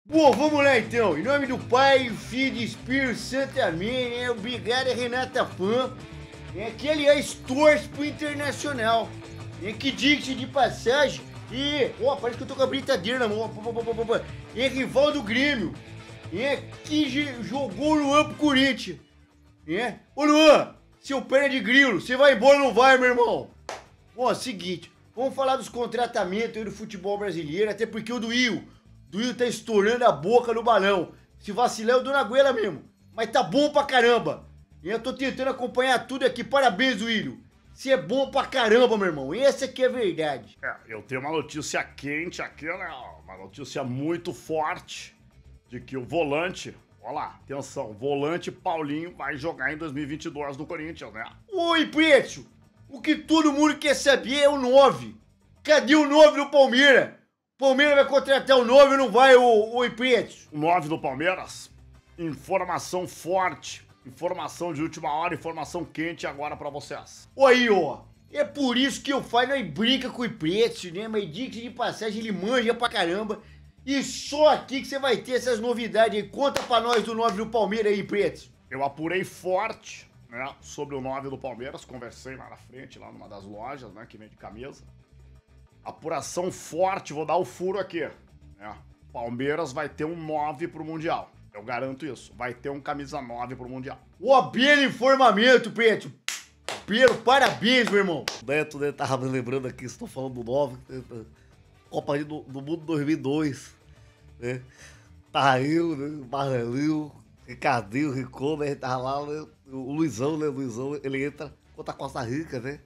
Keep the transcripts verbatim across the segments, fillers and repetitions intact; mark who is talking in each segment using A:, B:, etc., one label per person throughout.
A: Bom, vamos lá então. Em nome do Pai, Filho e Espírito Santo, amém. Né? Obrigado, Renata Fã. É, que, aliás, torce pro Internacional. É, que diga-se de passagem. E, ó, parece que eu tô com a brincadeira na mão. É rival do Grêmio. É, que jogou o Luan pro Corinthians. É. Ô, Luan, seu perna de grilo, você vai embora ou não vai, meu irmão? Bom, seguinte, vamos falar dos contratamentos aí do futebol brasileiro, até porque o do Will, do Will tá estourando a boca no balão. Se vacilar, eu dou na goela mesmo. Mas tá bom pra caramba. E eu tô tentando acompanhar tudo aqui. Parabéns, Will. Você é bom pra caramba, meu irmão. Essa aqui é a verdade.
B: É, eu tenho uma notícia quente aqui, né? Uma notícia muito forte de que o volante, olha lá, atenção, o volante Paulinho vai jogar em dois mil e vinte e dois no Corinthians, né?
A: Oi, Preto. O que todo mundo quer saber é o nove. Cadê o nove do Palmeiras? Palmeiras vai contratar o nove ou não vai, ô, ô Preto?
B: O nove do Palmeiras, informação forte, informação de última hora, informação quente agora pra vocês.
A: Aí, ó. É por isso que eu falo, nós brinca com o Preto, né? Mas diga de passagem, ele manja pra caramba. E só aqui que você vai ter essas novidades aí. Conta pra nós do nove do Palmeiras aí, Preto.
B: Eu apurei forte, né, sobre o nove do Palmeiras, conversei lá na frente, lá numa das lojas, né, que vende camisa. Apuração forte, vou dar o furo aqui, né? Palmeiras vai ter um nove pro Mundial, eu garanto isso. Vai ter um camisa nove pro Mundial.
A: Ó, belo informamento, Preto. Pelo, parabéns, meu irmão.
C: Neto, né, tava me lembrando aqui, estou falando do nove, Copa do, do Mundo dois mil e dois, né? Tava eu, né, Marcelinho, Ricardinho, Rico, né, tava lá, né, o Luizão, né, o Luizão, ele entra contra a Costa Rica, né,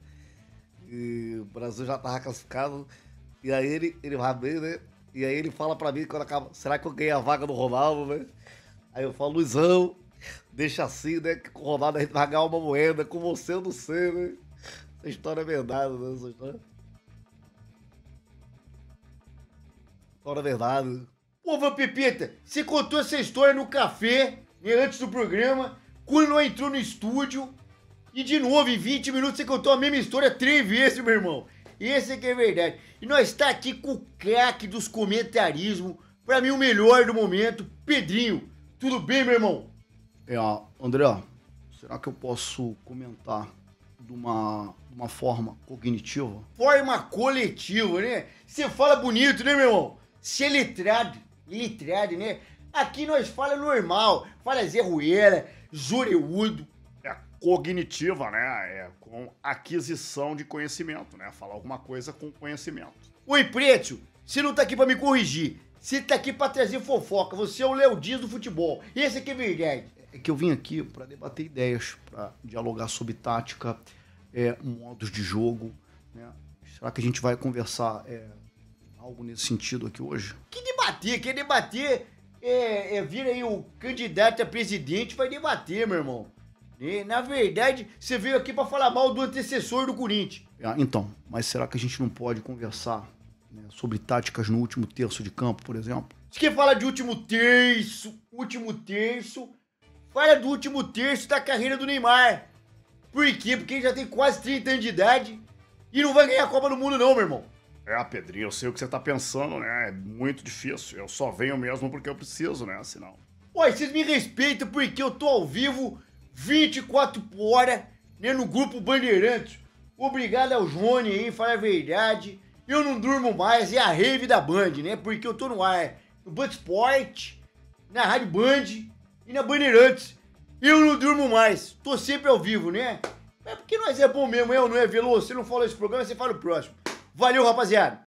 C: e o Brasil já tava classificado, e aí ele, ele vai bem, né, e aí ele fala pra mim, quando acaba, será que eu ganhei a vaga do Ronaldo, né, aí eu falo, Luizão, deixa assim, né, que com o Ronaldo a gente vai ganhar uma moeda, com você eu não sei, né, essa história é verdade, né, essa história... História é verdade.
A: Pô, Van Pepita, você contou essa história no café, né, antes do programa, quando não entrou no estúdio, e de novo, em vinte minutos, você contou a mesma história três vezes, meu irmão. Esse é que é verdade. E nós tá aqui com o craque dos comentarismos, pra mim o melhor do momento, Pedrinho. Tudo bem, meu irmão?
D: É, André, será que eu posso comentar de uma, de uma forma cognitiva?
A: Forma coletiva, né? Você fala bonito, né, meu irmão? Você é letrado, letrado, né? Aqui nós fala normal, fala Zé Ruela, Zoreudo.
B: É cognitiva, né? É com aquisição de conhecimento, né? Falar alguma coisa com conhecimento.
A: Oi, Preto, você não tá aqui pra me corrigir. Você tá aqui pra trazer fofoca. Você é o Léo Dias do futebol. Esse aqui é verdade.
D: É que eu vim aqui pra debater ideias, pra dialogar sobre tática, é, modos de jogo, né? Será que a gente vai conversar é, algo nesse sentido aqui hoje?
A: Que debater? Quer debater? É, é vir aí o candidato a presidente vai debater, meu irmão. E, na verdade, você veio aqui pra falar mal do antecessor do Corinthians.
D: É, então, mas será que a gente não pode conversar, né, sobre táticas no último terço de campo, por exemplo?
A: Você quer falar de último terço, último terço? Fala do último terço da carreira do Neymar. Por quê? Porque ele já tem quase trinta anos de idade e não vai ganhar a Copa do Mundo não, meu irmão.
B: É, Pedrinho, eu sei o que você tá pensando, né? É muito difícil. Eu só venho mesmo porque eu preciso, né? Senão...
A: Ué, vocês me respeitam porque eu tô ao vivo vinte e quatro horas, né, no grupo Bandeirantes. Obrigado ao Johnny aí, falar a verdade. Eu não durmo mais, é a rave da Band, né? Porque eu tô no ar, no Band Sport, na Rádio Band e na Bandeirantes. Eu não durmo mais, tô sempre ao vivo, né? É porque nós é bom mesmo, eu não é Veloso. Você não fala esse programa, você fala o próximo. Valeu, rapaziada.